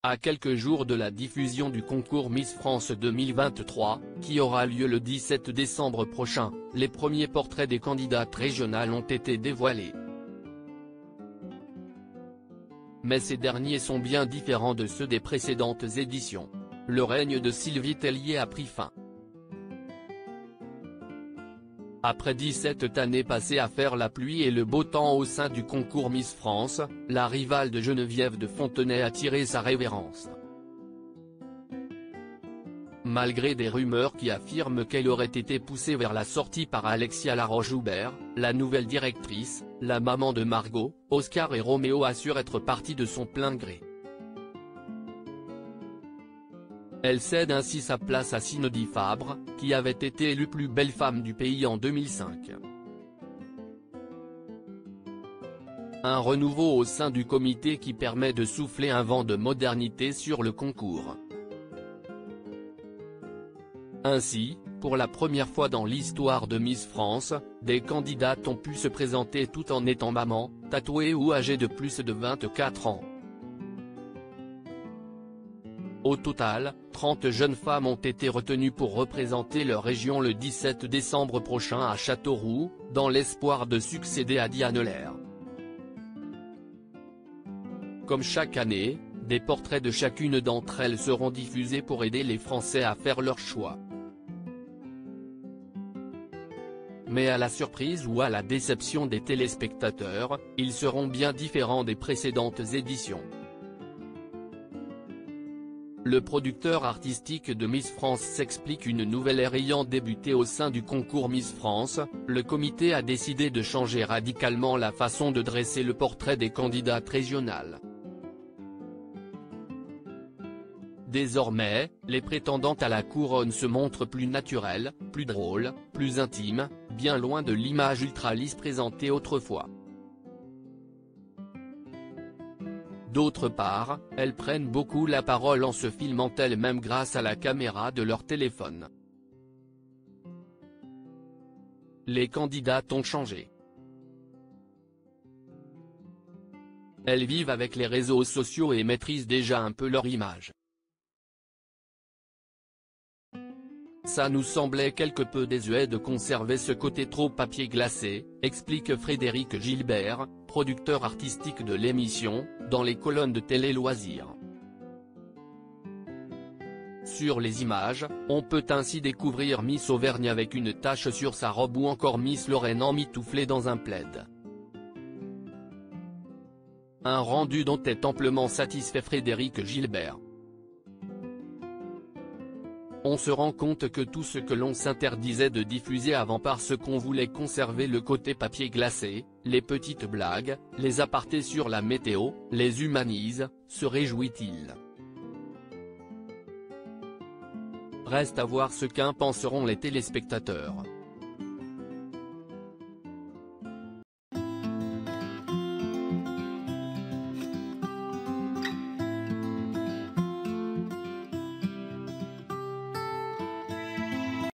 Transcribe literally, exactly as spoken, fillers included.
À quelques jours de la diffusion du concours Miss France deux mille vingt-trois, qui aura lieu le dix-sept décembre prochain, les premiers portraits des candidates régionales ont été dévoilés. Mais ces derniers sont bien différents de ceux des précédentes éditions. Le règne de Sylvie Tellier a pris fin. Après dix-sept années passées à faire la pluie et le beau temps au sein du concours Miss France, la rivale de Geneviève de Fontenay a tiré sa révérence. Malgré des rumeurs qui affirment qu'elle aurait été poussée vers la sortie par Alexia Laroche-Joubert, la nouvelle directrice, la maman de Margot, Oscar et Roméo assure être partie de son plein gré. Elle cède ainsi sa place à Cindy Fabre, qui avait été élue plus belle femme du pays en deux mille cinq. Un renouveau au sein du comité qui permet de souffler un vent de modernité sur le concours. Ainsi, pour la première fois dans l'histoire de Miss France, des candidates ont pu se présenter tout en étant maman, tatouées ou âgées de plus de vingt-quatre ans. Au total, trente jeunes femmes ont été retenues pour représenter leur région le dix-sept décembre prochain à Châteauroux, dans l'espoir de succéder à Diane Lair. Comme chaque année, des portraits de chacune d'entre elles seront diffusés pour aider les Français à faire leur choix. Mais à la surprise ou à la déception des téléspectateurs, ils seront bien différents des précédentes éditions. Le producteur artistique de Miss France s'explique: une nouvelle ère ayant débuté au sein du concours Miss France, le comité a décidé de changer radicalement la façon de dresser le portrait des candidates régionales. Désormais, les prétendantes à la couronne se montrent plus naturelles, plus drôles, plus intimes, bien loin de l'image ultra lisse présentée autrefois. D'autre part, elles prennent beaucoup la parole en se filmant elles-mêmes grâce à la caméra de leur téléphone. Les candidates ont changé. Elles vivent avec les réseaux sociaux et maîtrisent déjà un peu leur image. Ça nous semblait quelque peu désuet de conserver ce côté trop papier glacé, explique Frédéric Gilbert, producteur artistique de l'émission, dans les colonnes de Télé Loisirs. Sur les images, on peut ainsi découvrir Miss Auvergne avec une tache sur sa robe ou encore Miss Lorraine emmitouflée dans un plaid. Un rendu dont est amplement satisfait Frédéric Gilbert. On se rend compte que tout ce que l'on s'interdisait de diffuser avant parce qu'on voulait conserver le côté papier glacé, les petites blagues, les apartés sur la météo, les humanise, se réjouit-il. Reste à voir ce qu'en penseront les téléspectateurs.